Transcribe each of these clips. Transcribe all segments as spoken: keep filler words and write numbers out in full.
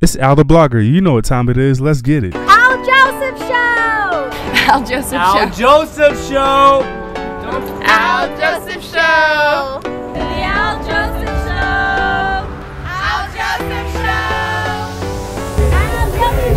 It's AlTheBlogger. You know what time it is. Let's get it. Al Joseph Show. Al Joseph Show. Al Joseph Show. Al Joseph Show. The Al Joseph Show. Al Joseph Show. Al Joseph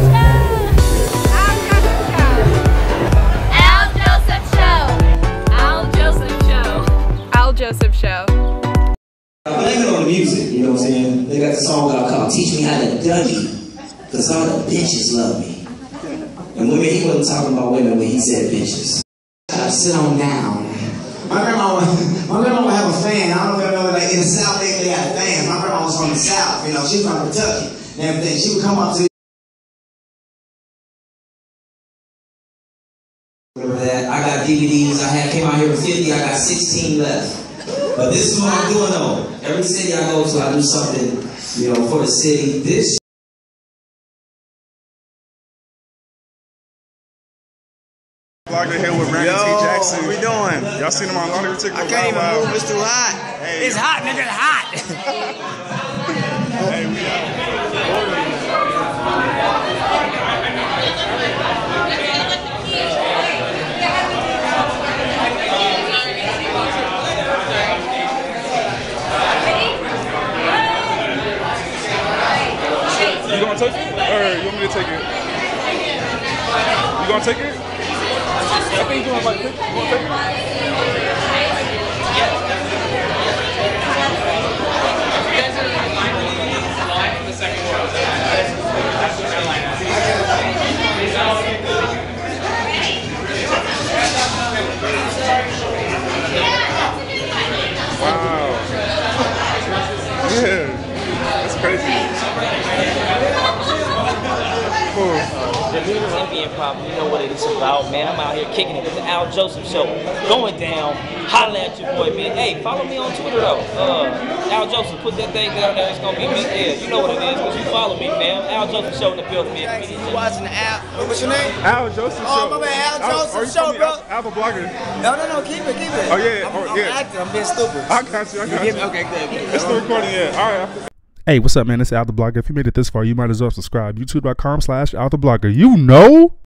Show. Al Joseph Show. Al Joseph Show. I blame it on the music, you know what I'm saying? They got the song out called Teach Me How to Dougie, because all the bitches love me. And women, he wasn't talking about women when he said bitches. I sit on down. My grandma, my grandma would have a fan. I don't know if you know, like in the South, they, they had fans. My grandma was from the South, you know, she was from Kentucky and everything. She would come up to Remember that? I got D V Ds, I had came out here with fifty, I got sixteen left. But this is what I'm doing though. Every city I go to, I do something, you know, for the city. This Blogger here with Randy T. Jackson. What we doing? Y'all seen him on Laundry Ticket? I can't even move. It's too hot. Hey. It's hot, nigga. It's hot. Hey, we out. You gonna take it? Or you want me to take it? You gonna take it? I think you want to take it. You want to take it? Wow. Yeah. That's crazy. Tempe Improv, you know what it is about, man. I'm out here kicking it with the Al Joseph Show. Going down, holla at your boy, man. Hey, follow me on Twitter, though. Uh, Al Joseph, put that thing down there. It's going to be me there. You know what it is, because you follow me, man. Al Joseph Show in the building, man. You watching the Al, what's your name? Al Joseph Show. Oh, my man, Al Joseph Show, bro. AlTheBlogger. No, no, no, keep it, keep it. Oh, yeah. I'm, Oh, I'm yeah. acting, I'm being stupid. I got you, I got you. you. Okay, good. It's still recording, yeah. All right. Hey, what's up, man? It's AlTheBlogger. If you made it this far, you might as well subscribe. YouTube dot com slash AlTheBlogger. You know?